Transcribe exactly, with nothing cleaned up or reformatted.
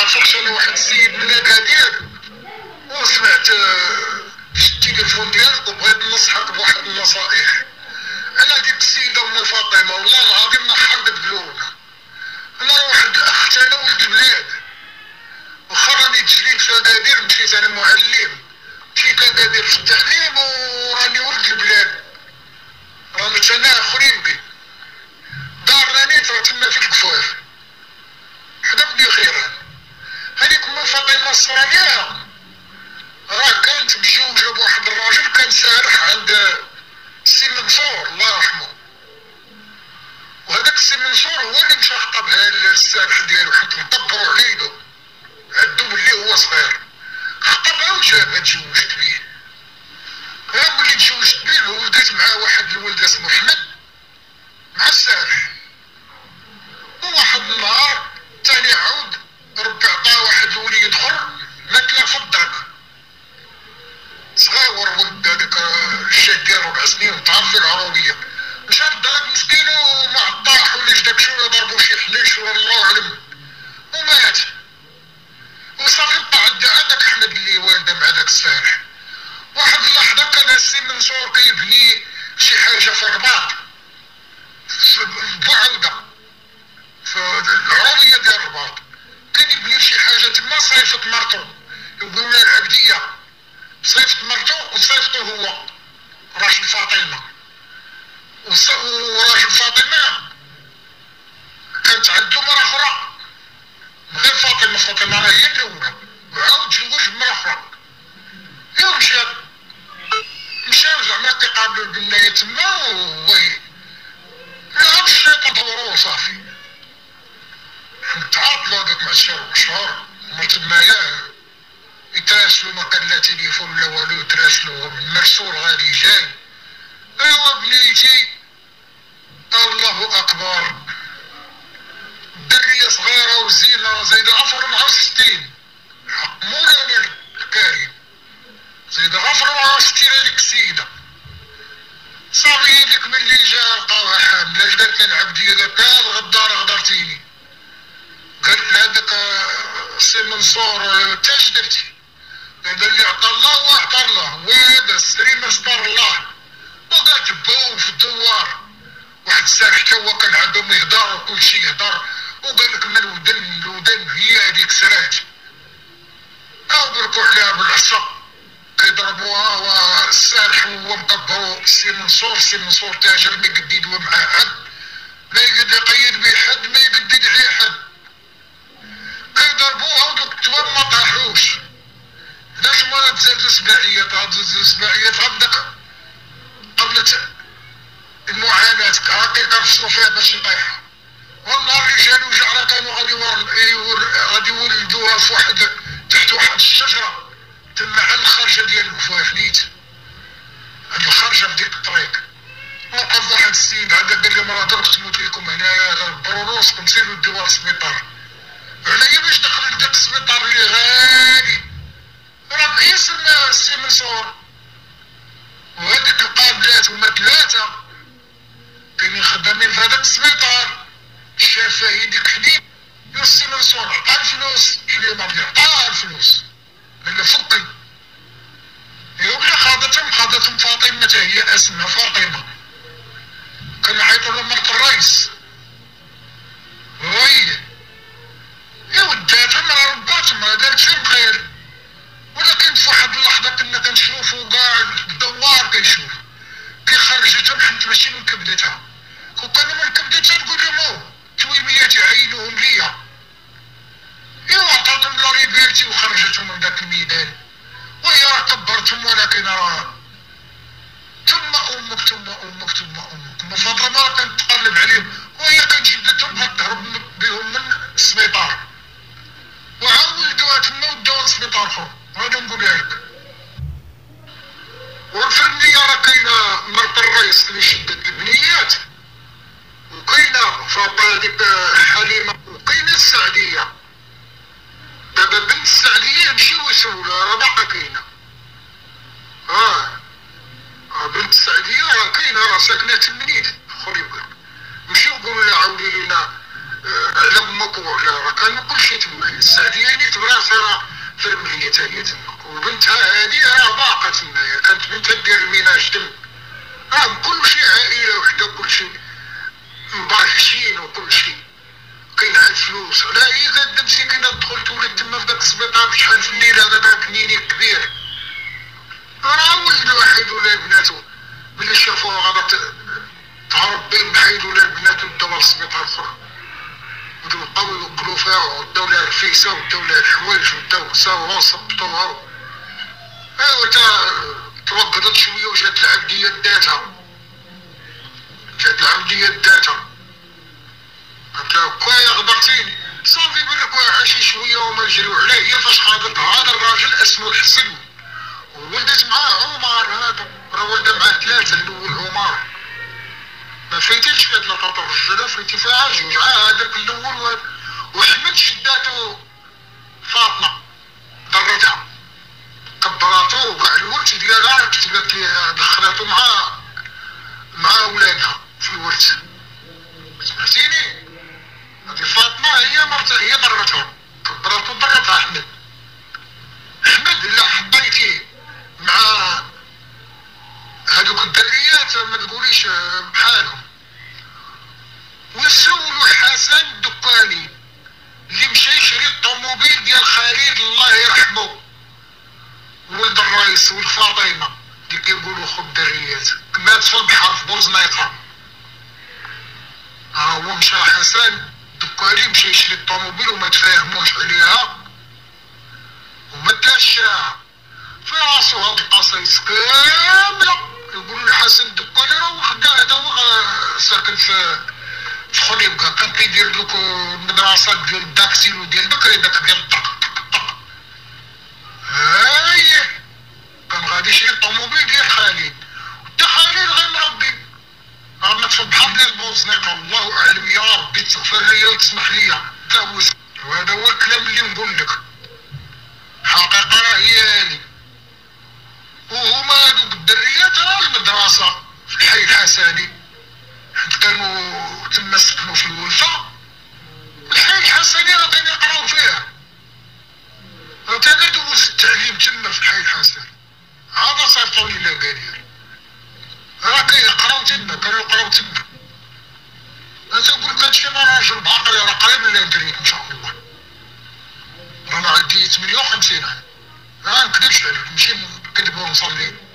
عرفتش انا واحد السيد من اكادير وسمعت في التليفون ديالك وبغيت ننصحك بواحد النصائح. انا ديك السيده ام فاطمه والله العظيم ما حرقت قلوبنا. انا واحد اخت انا ولد البلاد واخا راني تجريت في اكادير، مشيت انا معلم مشيت اكادير في التعليم وراني ولد البلاد، راني انا اخرين بي دار راني تما في الكفاف حدا بني خيران. هذيك ام فاطمه الصرانيه راه كانت متزوجه بواحد الراجل كان سارح عند السي منصور الله يرحمه، وهذاك السي منصور هو اللي مشى خطبها للسارح ديالو حيت نطبروا عليدو عندو بلي هو صغير، خطبها وجابها تزوجت بيه. ها ملي تزوجت بيه ولدت معاه واحد الولد اسمه احمد مع السارح. وواحد النهار تاني عاود ربي عطاه واحد الوليد اخر مات له في الدرك صغير ولد هذاك الشاب ديال ربع سنين وتعرف في العروبيه، مشى للدرك مسكين ومع الطاح ولا جداك شويه ضربو شي حنيش ولا الله اعلم ومات. وصافي بقى عندك احمد اللي والده مع داك السارح. واحد اللحظه كان السي منصور كيبني شي حاجه في الرباط في بوعوده في العروبيه ديال الرباط، كان يبني شي حاجه تما صيفط مرتو يقولوا لها العبديه، صيفط مرتو وصيفطو هو راجل فاطمه، وراجل فاطمه كانت عنده مرة اخرى غير فاطمه، فاطمه راه هي الاولى وعاود تزوج بمرة اخرى. ايوا مشى مشاو زعما كيقابلو البنايه تما وي لعب الشيطان دورو وصافي تعاطلوا هذوك مع الشهر شهور مرت مايا يتراسلوا ما كان لا تليفون لا والو، يتراسلوا مرسول غادي جاي. ايوا بنيتي الله اكبر دريه صغيره وزينه زايده عفر مع ستين حق مولانا الكريم زايد غفر مع ستين هذيك السيده. صافي ديك ملي جا لقاوها حامله جات العبديه ذاك الغدار غدرتيني، قالت لها هذاك السي منصور انت اش درتي؟ قال اللي عطى الله واعطى الله وهذا السري ما ستر الله. وقالت بوم في الدوار واحد السارح تا هو كان عندهم يهدر وكلشي يهدر، وقال لك من الودن الودن هي هذيك سرات او بركوا عليها بالعصا كيضربوها. والسارح هو مطبرو السي منصور، السي منصور تاجر ما يقدد هو معاه حد، ما يقدر يقيد به حد، ما يقدد عليه حد، كيضربوها ودوك التوام ما طاحوش. علاش مرة تزادو سباعيات تزادو سباعيات غداك قبلت المعاناة هاكا كنفصلو فيها باش يطيحو. والله الرجال وجعرة كانوا غادي غادي يولدوها في واحد تحت واحد الشجرة تما على الخرجة ديال الكفاف نيت هاد الخرجة في ديك الطريق. وقف واحد السيد عندك قال لي مرة درك تموت لكم هنايا غنبرو روسكم سيرو ديوها للسبيطار. عليا باش دخل لداك السبيطار اللي غالي راه باسم السي منصور، وهاديك القابلات هما ثلاثة كاينين خدامين في هذاك السبيطار. الشافعي ديك حليب السي منصور عطاه الفلوس، حليب غادي عطاه الفلوس قال له فكي. ايوا ملي خاضتهم خاضتهم فاطمة تا هي اسمها فاطمة، كنعيطو لها مرت الرئيس وهي ايوا داتهم راه رباتهم راه دارت فيهم خير. ولكن في واحد اللحظة كنا كنشوفو كاع الدوار كيشوف كيخرجتهم حيت ماشي من كبدتها، كون كانوا من كبدتها نقول لهم او تويميات يعينوهم ليا. ايوا عطاتهم لا ليبرتي وخرجتهم من داك الميدان، وهي راه كبرتهم ولكن راه ثم امك ثم امك ثم امك. ام فاطمه راه كانت تقلب عليهم وهي كانت جبدتهم غتهرب بهم من السبيطار، وعاود ولدوها تما ودوها لسبيطار اخر. هذا نقولها لك. والفرنية راه كاينة مرت الرئيس اللي شدت البنيات، وكاينة فاطمة هذيك حليمة، وكاينة السعدية. دابا بنت السعدية يمشيو يسولوها راه باقا كاينة. اه بنت السعدية راه كاينة راه ساكنة تمنيت خولي بالك. مشيو قولوا لها عاودي لينا على امك وعلى راه كانوا كلشي تما. السعدية يعني هي تا هي تماك، وبنتها هادي راه باقا تمايا، كانت بنتها دير الميناج تما، راه كلشي عائلة وحدة، كلشي مباركين وكلشي، كاين عاد فلوس، علاه هي قادة مسكينة تدخل تولد تما في داك السبيطار بشحال في الليل، هذا داك نيني كبير، راه ولد واحد ولا بناتو، ملي شافوها غادا تهرب بين بحيد ولا بناتو داو للسبيطار اخر، وبقاو يوكلو فيها وداو لها الفيسة وداو لها الحوايج وداو ساوها وصبطوها، ايوا تا توقدت شوية وجات العبدية داتها، جات العبدية داتها، قالت لها كوايا غدرتيني، صافي بالك عاشي شوية وما نجريو عليه، هي فاش خاضتها هذا الراجل اسمو الحسن، وولدت معاه عمر، هذا راه ولد معاه ثلاثة، الأول عمر، ما فايتيش فيها ثلاثة الرجالة، فايتي فيها جوج، عا هذاك الأول، وحمد شداتو فاطمة ضرتها، كبراتو وكاع الورث ديالها كتبات ليه، دخلاتو مع مع ولادها في الورث، سمعتيني؟ هادي فاطمة هي مرتها، هي ضرتها، كبراتو ضرتها أحمد، أحمد إلا حطيتيه مع هادوك الدريات ما تقوليش بحالهم، وسولو حسن الدكاني اللي مشى يشري الطوموبيل ديال خالد الله يرحمه ولد الرئيس والفاطمه اللي كيقولوا خو الدريات، مات في البحر في بوزنيقه، ها هو مشى حسن الدكاني مشى يشري الطوموبيل وما تفاهموش عليها وما داشها في راسو، هاد القصايص كامله يقولوا لي حسن الدكاني راه خدا هذا هو ساكن في في خليبكا، كان كيدير دوك المدرسة ديال الداكسيلو ديال بكري داك ديال الطق طق طق، هاهي كان غادي يشري الطوموبيل ديال خالد، تا خالد غير مربي، راه مات في البحر ديال بوزنيقة، الله أعلم، يا ربي تغفر ليا وتسمح ليا تا هو، وهذا هو الكلام اللي نقول لك، حقيقة راه هي هادي، وهما هادوك الدريات راه المدرسة في الحي الحسني، حيت كانوا تما سكنوا في الولفة، الحي الحسني راه كانوا يقراو فيها، راه تا دوز التعليم تما في الحي الحسني، هذا صيفطوا لي لأكادير، راه كيقراو تما، كانوا يقراو تما، انا تنقول لك هادشي انا راجل بعقلي، راه قريب من الانتريت ان شاء الله، رانا عندي ثمانية وخمسين عام، ما نكذبش عليك، ماشي نكذب ونصلي.